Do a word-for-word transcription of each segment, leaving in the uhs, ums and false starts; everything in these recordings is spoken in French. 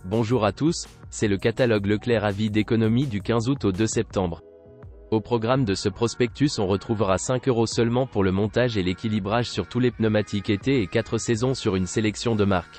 Bonjour à tous, c'est le catalogue Leclerc avis d'économie du quinze août au deux septembre. Au programme de ce prospectus, on retrouvera cinq euros seulement pour le montage et l'équilibrage sur tous les pneumatiques été et quatre saisons sur une sélection de marques.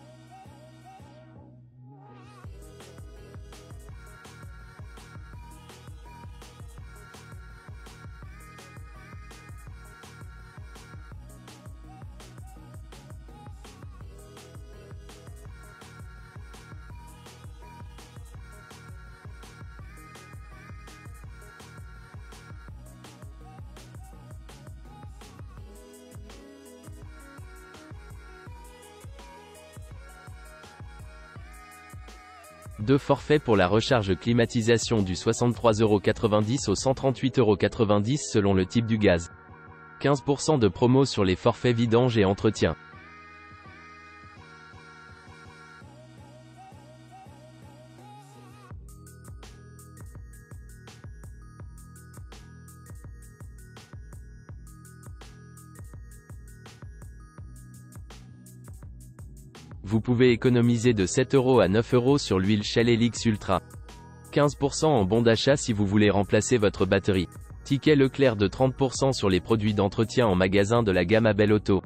Deux forfaits pour la recharge climatisation du soixante-trois euros quatre-vingt-dix au cent trente-huit euros quatre-vingt-dix selon le type du gaz. quinze pour cent de promo sur les forfaits vidange et entretien. Vous pouvez économiser de sept euros à neuf euros sur l'huile Shell Helix Ultra. quinze pour cent en bon d'achat si vous voulez remplacer votre batterie. Ticket Leclerc de trente pour cent sur les produits d'entretien en magasin de la gamme Abel Auto.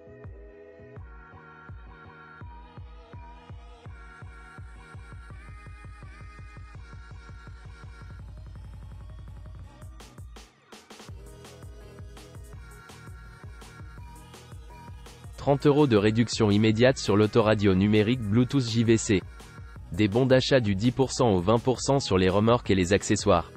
trente euros de réduction immédiate sur l'autoradio numérique Bluetooth J V C. Des bons d'achat du dix pour cent au vingt pour cent sur les remorques et les accessoires.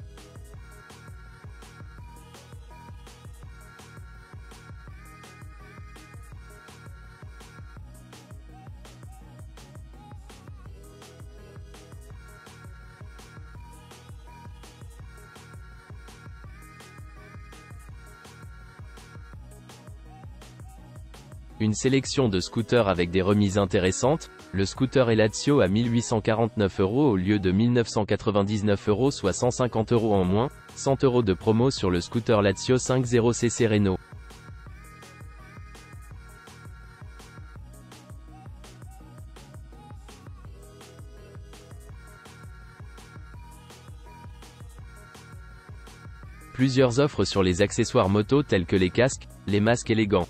Une sélection de scooters avec des remises intéressantes, le scooter Elazio à mille huit cent quarante-neuf euros au lieu de mille neuf cent quatre-vingt-dix-neuf euros soit cent cinquante euros en moins, cent euros de promo sur le scooter Lazio cinquante C C Renault. Plusieurs offres sur les accessoires moto tels que les casques, les masques et les gants.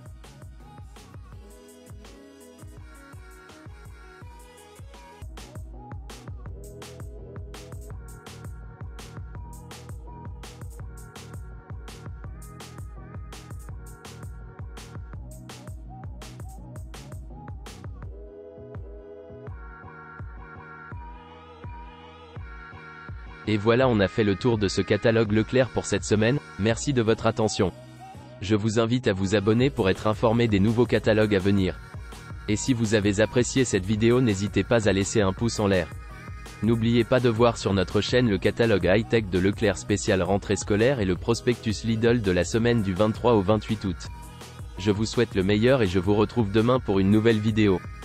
Et voilà, on a fait le tour de ce catalogue Leclerc pour cette semaine, merci de votre attention. Je vous invite à vous abonner pour être informé des nouveaux catalogues à venir. Et si vous avez apprécié cette vidéo, n'hésitez pas à laisser un pouce en l'air. N'oubliez pas de voir sur notre chaîne le catalogue high-tech de Leclerc spécial rentrée scolaire et le prospectus Lidl de la semaine du vingt-trois au vingt-huit août. Je vous souhaite le meilleur et je vous retrouve demain pour une nouvelle vidéo.